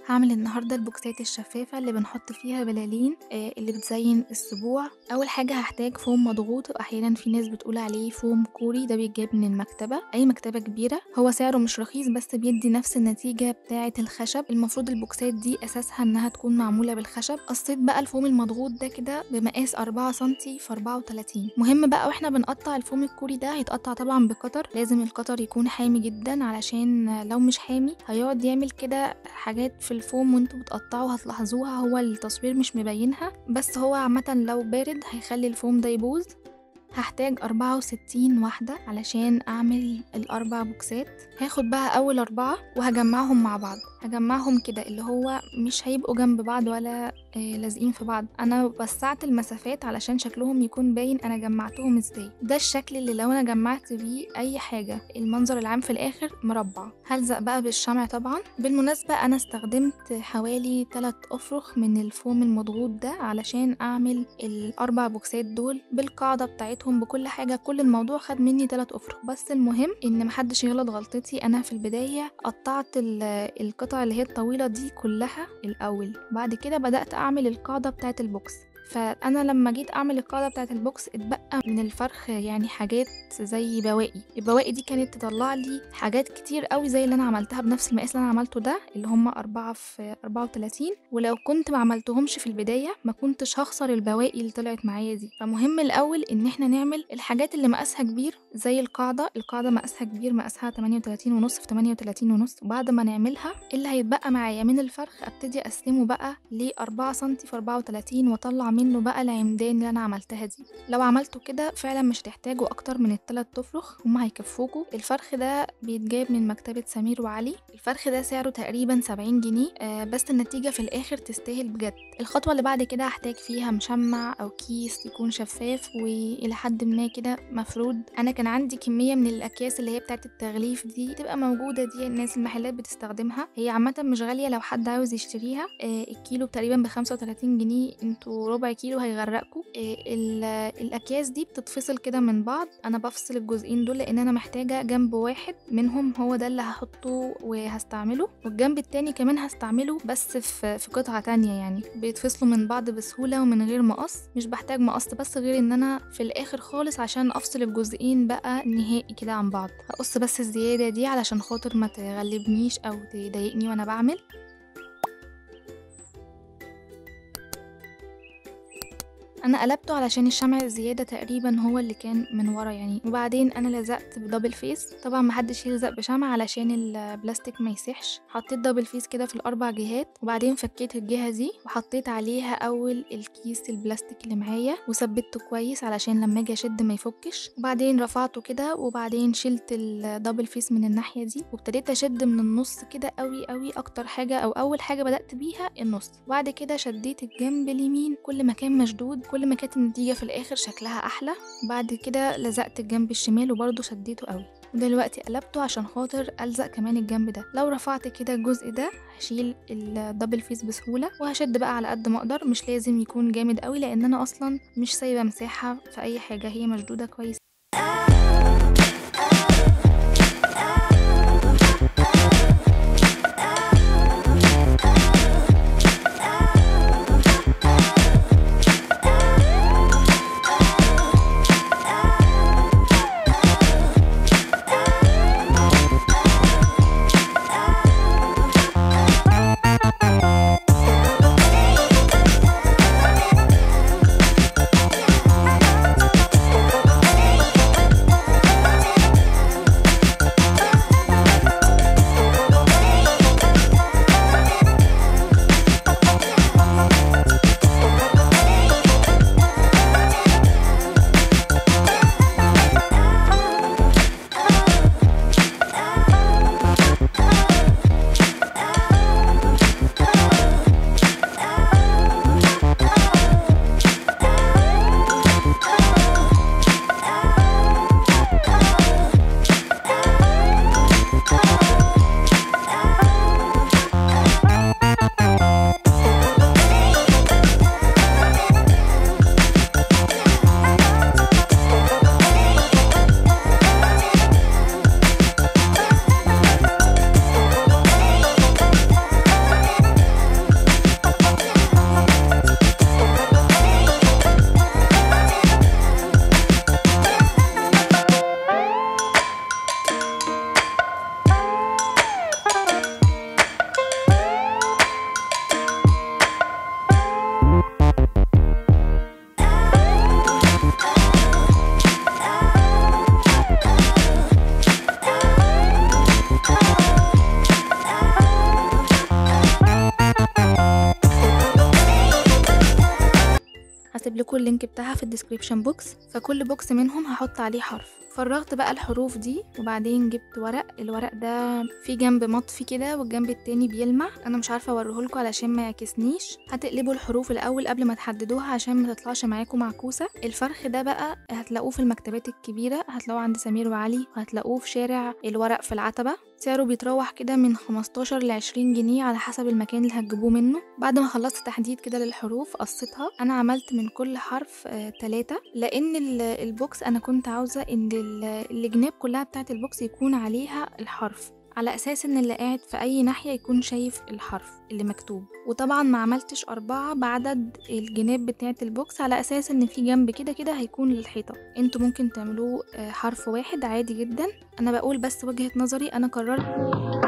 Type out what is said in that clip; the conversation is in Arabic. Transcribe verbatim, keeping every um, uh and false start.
هعمل النهاردة البوكسات الشفافة اللي بنحط فيها بلالين آه، اللي بتزين السبوع. أول حاجة هحتاج فوم مضغوط، وأحيانا في ناس بتقول عليه فوم كوري، ده بيتجاب من المكتبة، أي مكتبة كبيرة. هو سعره مش رخيص بس بيدي نفس النتيجة بتاعة الخشب. المفروض البوكسات دي أساسها إنها تكون معمولة بالخشب. قصيت بقى الفوم المضغوط ده كده بمقاس أربعة سنتي في أربعة وتلاتين. مهم بقى واحنا بنقطع الفوم الكوري ده هيتقطع طبعا بقطر، لازم القطر يكون حامي جدا علشان لو مش حامي هيقعد يعمل كده حاجات في الفوم وانتوا بتقطعوا هتلاحظوها، هو التصوير مش مبينها بس هو عامة لو بارد هيخلي الفوم ده يبوظ. هحتاج أربعة وستين واحدة علشان أعمل الأربع بوكسات. هاخد بقى أول أربعة وهجمعهم مع بعض، هجمعهم كده اللي هو مش هيبقوا جنب بعض ولا آه لازقين في بعض. أنا وسعت المسافات علشان شكلهم يكون باين أنا جمعتهم ازاي. ده الشكل اللي لو أنا جمعت بيه أي حاجة المنظر العام في الآخر مربع. هلزق بقى بالشمع طبعا. بالمناسبة أنا استخدمت حوالي ثلاث أفرخ من الفوم المضغوط ده علشان أعمل الأربع بوكسات دول بالقاعدة بتاعتهم بكل حاجة. كل الموضوع خد مني ثلاث أفرخ، بس المهم إن محدش يغلط غلطتي. أنا في البداية قطعت القطع اللي هي الطويلة دي كلها الأول، بعد كده بدأت أعمل القاعدة بتاعت البوكس. فانا لما جيت اعمل القاعده بتاعه البوكس اتبقى من الفرخ يعني حاجات زي بواقي. البواقي دي كانت تطلع لي حاجات كتير قوي زي اللي انا عملتها بنفس المقاس اللي انا عملته ده اللي هم أربعة في أربعة وتلاتين. ولو كنت ما عملتهمش في البدايه ما كنتش هخسر البواقي اللي طلعت معايا دي. فمهم الاول ان احنا نعمل الحاجات اللي مقاسها كبير زي القاعده. القاعده مقاسها كبير، مقاسها تمانية وتلاتين ونص في تمانية وتلاتين ونص. وبعد ما نعملها اللي هيتبقى معايا من الفرخ ابتدي اقسمه بقى ل أربعة سنتي في أربعة وتلاتين واطلع منه بقى العمدان اللي انا عملتها دي. لو عملتوا كده فعلا مش هتحتاجوا اكتر من الثلاث تفرخ، هما هيكفوكوا. الفرخ ده بيتجاب من مكتبة سمير وعلي. الفرخ ده سعره تقريبا سبعين جنيه آه بس النتيجة في الاخر تستاهل بجد. الخطوة اللي بعد كده هحتاج فيها مشمع او كيس يكون شفاف والى حد ما كده مفرود. انا كان عندي كمية من الاكياس اللي هي بتاعت التغليف دي تبقى موجودة، دي الناس المحلات بتستخدمها، هي عامة مش غالية لو حد عاوز يشتريها. آه الكيلو تقريبا بخمسة وتلاتين جنيه، انتوا ربع كيلو هيغرقكوا. آه الاكياس دي بتتفصل كده من بعض. انا بفصل الجزئين دول لان انا محتاجة جنب واحد منهم هو ده اللي هحطه وهستعمله، والجنب التاني كمان هستعمله بس في, في قطعة تانية. يعني بيتفصلوا من بعض بسهولة ومن غير مقص. مش بحتاج مقص بس غير ان انا في الاخر خالص عشان افصل الجزئين بقى نهائي كده عن بعض هقص بس الزيادة دي علشان خاطر ما تغلبنيش او تضايقني وانا بعمل. انا قلبته علشان الشمع الزياده تقريبا هو اللي كان من ورا يعني. وبعدين انا لزقت بدبل فيس. طبعا محدش يلزق بشمع علشان البلاستيك ما يسيحش. حطيت دبل فيس كده في الاربع جهات، وبعدين فكيت الجهه دي وحطيت عليها اول الكيس البلاستيك اللي معايا وثبته كويس علشان لما اجي اشد ما يفكش. وبعدين رفعته كده وبعدين شلت الدبل فيس من الناحيه دي وابتديت اشد من النص كده قوي قوي. اكتر حاجه او اول حاجه بدات بيها النص، وبعد كده شديت الجنب اليمين. كل ما كان مشدود كل ما كانت النتيجة في الآخر شكلها أحلى. بعد كده لزقت الجنب الشمال وبرضه شديته قوي. ودلوقتي قلبته عشان خاطر ألزق كمان الجنب ده. لو رفعت كده الجزء ده هشيل الدبل فيس بسهولة وهشد بقى على قد ما أقدر. مش لازم يكون جامد قوي لأن أنا أصلا مش سايبة مساحة في أي حاجة، هي مشدودة كويس. هسيب لكم اللينك بتاعها في الديسكريبشن بوكس. فكل بوكس منهم هحط عليه حرف. فرغت بقى الحروف دي وبعدين جبت ورق. الورق ده فيه جنب مطفي كده والجنب التاني بيلمع، انا مش عارفه اوريهولكوا علشان ما يعكسنيش. هتقلبوا الحروف الاول قبل ما تحددوها عشان ما تطلعش معاكم معكوسه. الفرخ ده بقى هتلاقوه في المكتبات الكبيره، هتلاقوه عند سمير وعلي، وهتلاقوه في شارع الورق في العتبه. سعره بيتراوح كده من خمستاشر ل عشرين جنيه على حسب المكان اللي هتجيبوه منه. بعد ما خلصت تحديد كده للحروف قصيتها. انا عملت من كل حرف آه تلاتة، لان البوكس انا كنت عاوزه ان الجناب كلها بتاعت البوكس يكون عليها الحرف، على اساس ان اللي قاعد في اي ناحيه يكون شايف الحرف اللي مكتوب. وطبعا ما عملتش اربعة بعدد الجناب بتاعت البوكس، على اساس ان في جنب كده كده هيكون للحيطه. انتوا ممكن تعملوه حرف واحد عادي جدا، انا بقول بس وجهة نظري. انا قررت